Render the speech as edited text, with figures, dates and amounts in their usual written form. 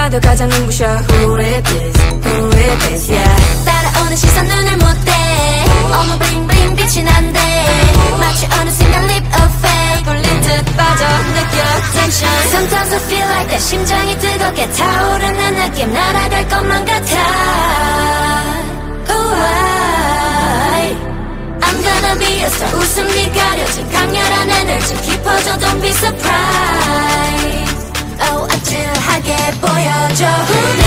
봐도 가장 눈부셔. Who is this? Who is this? Yeah. 따라오는 시선 눈을 못대. 어머 bling bling 빛이 난대. 마치 어느 순간 leap of faith. 홀린 듯 빠져 느껴 tension. Sometimes I feel like that 심장이 뜨겁게 타오르는 느낌. 날아갈 것만 같아. I'm gonna be a star. 웃음이 가려진 강렬한 에너지 깊어져 don't be surprised. Oh 아찔하게 보여줘.